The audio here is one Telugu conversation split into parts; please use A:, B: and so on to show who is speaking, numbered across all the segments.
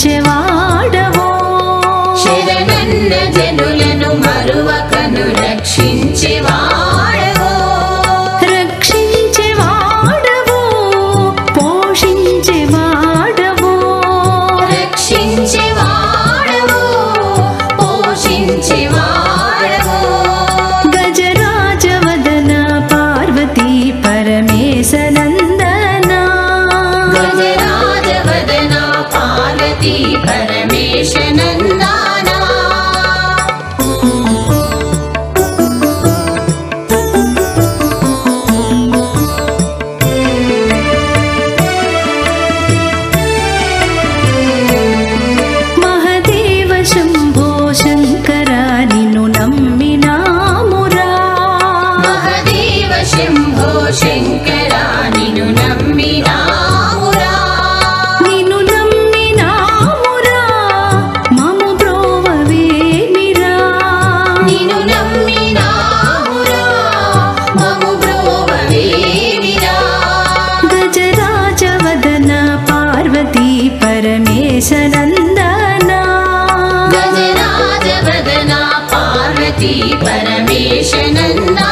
A: రక్షించేవాడవో
B: శరణన్న జనులను మరువకను రక్షించేవాడవో
A: రక్షించేవాడవో పోషించేవాడవో
B: రక్షించేవాడవో పోషించేవాడవో
A: గజరాజవదన పార్వతీ పరమేశనందనా
B: గజరాజవదన పార్వతీ పరమేశనందనా
A: మహదేవ శంభో శంకర నిన్ను నమ్మినామురా
B: మహదేవ శంభో శంకర నిన్ను నమ్మినామురా
A: నిన్ను నమ్మినామురా మము బ్రోవవేమిరా
B: నిన్ను నమ్మినామురా మము బ్రోవవేమిరా
A: గజరాజవదన పార్వతీ పరమేశనందనా
B: గజరాజవదన పార్వతీ పరమేశనందనా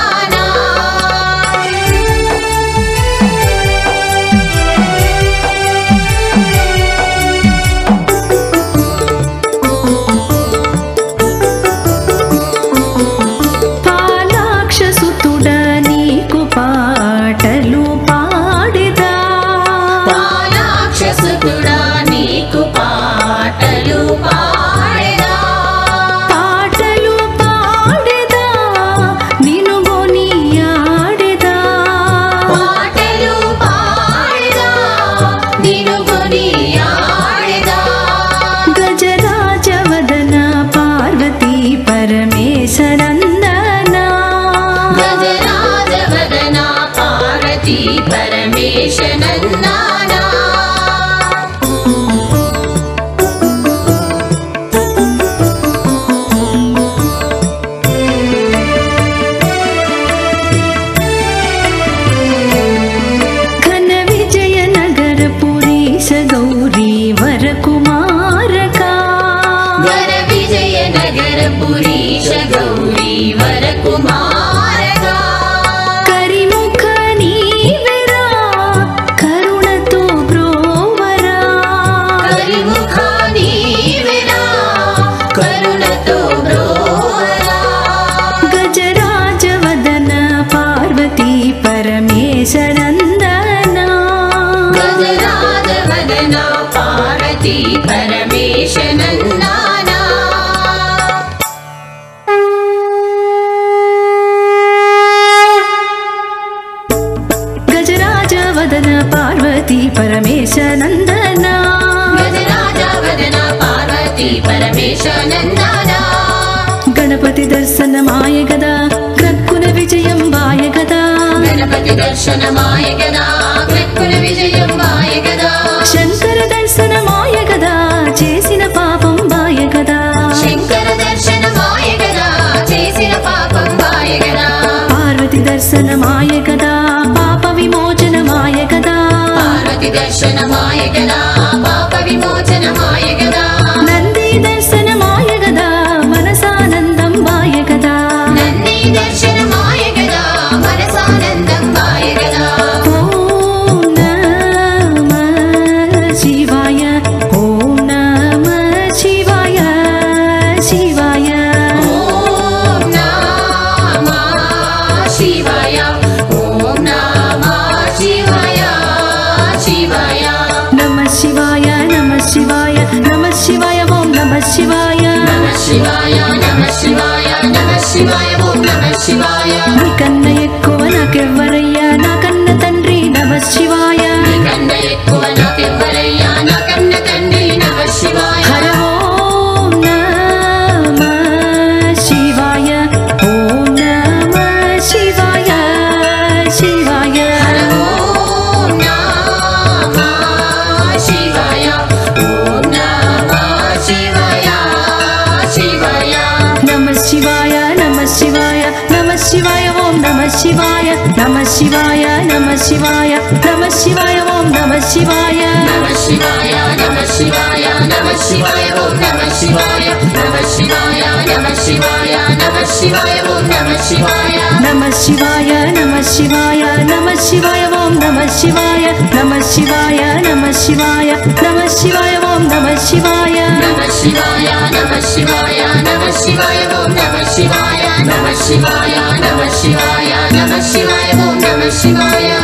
A: పాలాక్షసుతుడ నీకు పాటలు పాడెదా
B: పాలాక్షసుతుడా నీకు పాటలు పాడెదా
A: పాటలు పాడెదా నిన్ను గొనియాడెదా
B: పాటలు పాడెదా నిన్ను కొనియాడెదా
A: గజరాజవదన పార్వతీ పరమేశనందనా
B: గజరాజవదన పార్వతీ పరమేశనందనా
A: ఘన విజయనగర పురీశ గౌరీ వరకుమారకా
B: వర విజయనగర పురీశ గౌరీ వరకుమారగా
A: కరిముఖ నీవెరా కరుణతో బ్రోవరా
B: కరిముఖ నీవెరా కరుణతో బ్రోవరా
A: గజరాజవదన పార్వతీ పరమేశనందనా
B: గజరాజవదన పార్వతీ పరమేశనందనా
A: గజరాజవదన పార్వతీ పరమేశనందనా
B: గజరాజవదన పార్వతీ పరమేశనందనా
A: గణపతి దర్శనమాయ గదా గ్రక్కున విజయం వాయ గదా
B: గణపతి దర్శనమాయ గదా గ్రక్కుల విజయం వాయ గదా
A: శంకర దర్శనమాయ గదా చేసిన పాపం వాయ గదా
B: శంకర దర్శనమాయ గదా చేసిన పాపం వాయ గదా
A: పార్వతి దర్శనమాయ గదా పాప విమోచనమాయ గదా
B: పార్వతి దర్శనమాయ గదా పాప విమోచనమాయ గదా
A: నంది దర్శనమాయ గదా మనసానందం వాయ గదా
B: నంది దర్శనమాయ గదా మనసానందం వాయ గదా
A: ఓం నమః శివాయ ఓం నమః శివాయ శివాయ
B: ఓం నమః శివాయ ఓం నమః శివాయ శివాయ
A: నమః శివాయ నమః శివాయ నమః శివాయ ఓం నమః శివాయ
B: నమః శివాయ నమః శివాయ నమః శివాయ ఓం నమః శివాయ
A: నీకన్నా ఎక్కువ నాకెవ్వరయ్యా నాకన్న తండ్రి నమః శివాయ
B: నీకన్నా ఎక్కువ నాకెవ్వరయ్యా నాకన్న తండ్రి నమః శివాయ
A: హర ఓం నమః శివాయ ఓం నమః శివాయ శివాయ
B: హర ఓం నమః శివాయ ఓం నమః శివాయ శివాయ
A: నమః శివాయ నమః శివాయ నమః శివాయ ఓం నమః శివాయ నమః శివాయ నమః శివాయ నమః శివాయ ఓం నమః శివాయ
B: నమః శివాయ నమః శివాయ నమః శివాయ Shivaya, Namah Shivaya, Om Namah Shivaya.
A: Namah Shivaya, Namah Shivaya, Namah Shivaya, Om Namah Shivaya. Namah Shivaya, Namah Shivaya, Namah Shivaya, Om Namah Shivaya.
B: Namah Shivaya, Namah Shivaya, Namah Shivaya, Om Namah Shivaya. Namah Shivaya, Namah Shivaya, Namah Shivaya, Om Namah Shivaya.